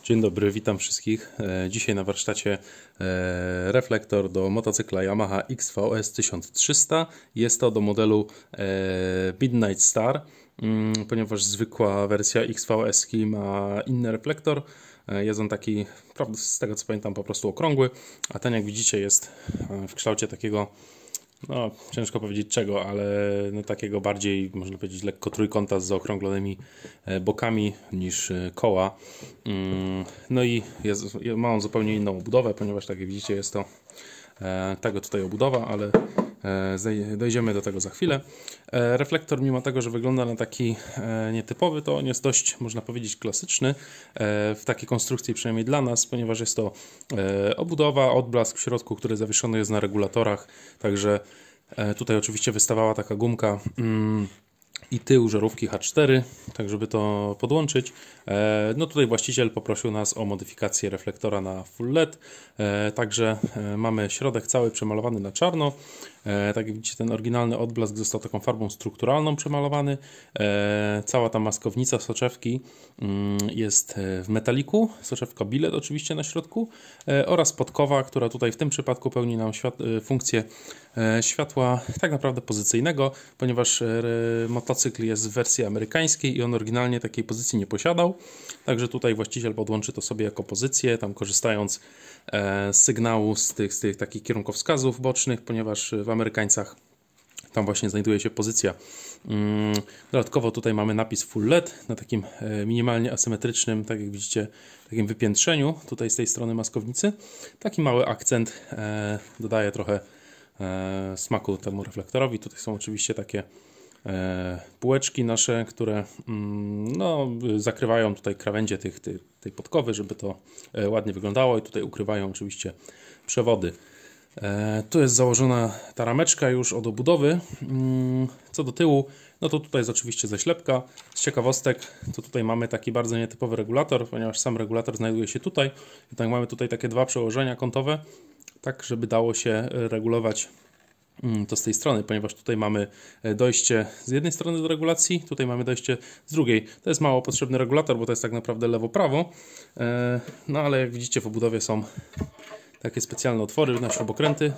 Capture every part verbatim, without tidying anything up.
Dzień dobry, witam wszystkich. Dzisiaj na warsztacie reflektor do motocykla Yamaha X V S tysiąc trzysta. Jest to do modelu Midnight Star, ponieważ zwykła wersja X V S ma inny reflektor. Jest on taki, z tego co pamiętam, po prostu okrągły, a ten, jak widzicie, jest w kształcie takiego, no ciężko powiedzieć czego, ale no, takiego bardziej, można powiedzieć, lekko trójkąta z zaokrąglonymi bokami niż koła. No i jest, ma on zupełnie inną obudowę, ponieważ, tak jak widzicie, jest to tego tutaj obudowa, ale dojdziemy do tego za chwilę. Reflektor, mimo tego, że wygląda na taki nietypowy, to on jest dość, można powiedzieć, klasyczny w takiej konstrukcji, przynajmniej dla nas, ponieważ jest to obudowa, odblask w środku, który zawieszony jest na regulatorach, także tutaj oczywiście wystawała taka gumka i tył żarówki H cztery, tak żeby to podłączyć. No tutaj właściciel poprosił nas o modyfikację reflektora na full L E D, także mamy środek cały przemalowany na czarno. Tak jak widzicie, ten oryginalny odblask został taką farbą strukturalną przemalowany. Cała ta maskownica soczewki jest w metaliku, soczewka billet oczywiście na środku, oraz podkowa, która tutaj w tym przypadku pełni nam funkcję światła tak naprawdę pozycyjnego, ponieważ motocykl jest w wersji amerykańskiej i on oryginalnie takiej pozycji nie posiadał. Także tutaj właściciel podłączy to sobie jako pozycję, tam korzystając z sygnału z tych, z tych takich kierunkowskazów bocznych, ponieważ w Amerykańcach tam właśnie znajduje się pozycja. Dodatkowo tutaj mamy napis full L E D na takim minimalnie asymetrycznym, tak jak widzicie, takim wypiętrzeniu tutaj z tej strony maskownicy. Taki mały akcent dodaje trochę smaku temu reflektorowi. Tutaj są oczywiście takie półeczki nasze, które no, zakrywają tutaj krawędzie tych, tej, tej podkowy, żeby to ładnie wyglądało, i tutaj ukrywają oczywiście przewody. Tu jest założona ta rameczka już od obudowy. Co do tyłu, no to tutaj jest oczywiście zaślepka. Z ciekawostek, to tutaj mamy taki bardzo nietypowy regulator, ponieważ sam regulator znajduje się tutaj. I tak mamy tutaj takie dwa przełożenia kątowe, tak żeby dało się regulować to z tej strony, ponieważ tutaj mamy dojście z jednej strony do regulacji, tutaj mamy dojście z drugiej. To jest mało potrzebny regulator, bo to jest tak naprawdę lewo-prawo. No ale jak widzicie, w obudowie są takie specjalne otwory na śrubokręty,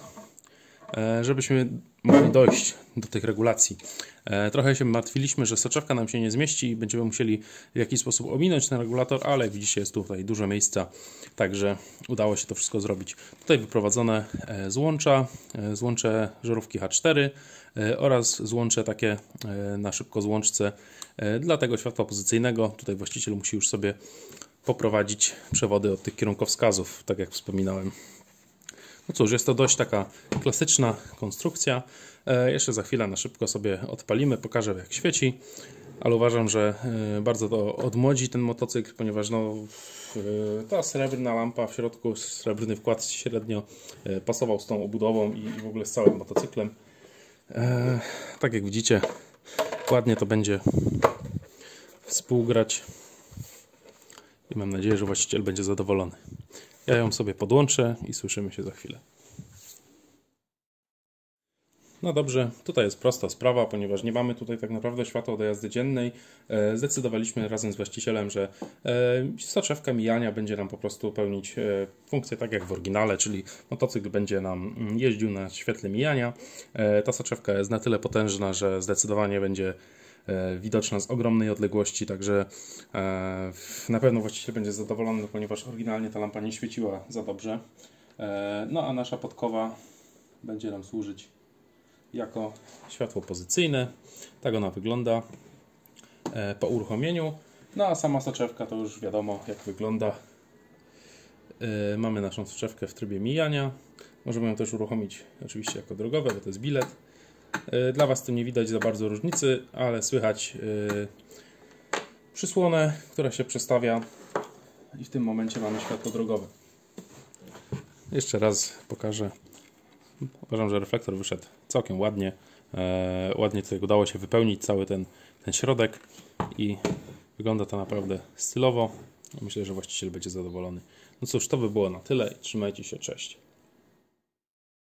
żebyśmy mogli dojść do tych regulacji. Trochę się martwiliśmy, że soczewka nam się nie zmieści i będziemy musieli w jakiś sposób ominąć ten regulator, ale jak widzicie, jest tutaj dużo miejsca, także udało się to wszystko zrobić. Tutaj wyprowadzone złącza, złącze żarówki H cztery oraz złącze takie na szybko złączce dla tego światła pozycyjnego. Tutaj właściciel musi już sobie poprowadzić przewody od tych kierunkowskazów, tak jak wspominałem. No cóż, jest to dość taka klasyczna konstrukcja. E, jeszcze za chwilę na szybko sobie odpalimy, pokażę, jak świeci, ale uważam, że e, bardzo to odmłodzi ten motocykl, ponieważ no, e, ta srebrna lampa w środku, srebrny wkład średnio e, pasował z tą obudową i, i w ogóle z całym motocyklem. E, tak jak widzicie, ładnie to będzie współgrać i mam nadzieję, że właściciel będzie zadowolony. Ja ją sobie podłączę i słyszymy się za chwilę. No dobrze, tutaj jest prosta sprawa, ponieważ nie mamy tutaj tak naprawdę światła do jazdy dziennej. Zdecydowaliśmy razem z właścicielem, że soczewka mijania będzie nam po prostu pełnić funkcję tak jak w oryginale, czyli motocykl będzie nam jeździł na świetle mijania. Ta soczewka jest na tyle potężna, że zdecydowanie będzie widoczna z ogromnej odległości, także na pewno właściciel będzie zadowolony, ponieważ oryginalnie ta lampa nie świeciła za dobrze. No a nasza podkowa będzie nam służyć jako światło pozycyjne. Tak ona wygląda po uruchomieniu. No a sama soczewka to już wiadomo, jak wygląda. Mamy naszą soczewkę w trybie mijania. Możemy ją też uruchomić oczywiście jako drogowe, bo to jest bilet. Dla Was tu nie widać za bardzo różnicy, ale słychać przysłonę, która się przestawia, i w tym momencie mamy światło drogowe. Jeszcze raz pokażę. Uważam, że reflektor wyszedł całkiem ładnie. Ładnie tutaj udało się wypełnić cały ten, ten środek i wygląda to naprawdę stylowo. Myślę, że właściciel będzie zadowolony. No cóż, to by było na tyle i trzymajcie się, cześć.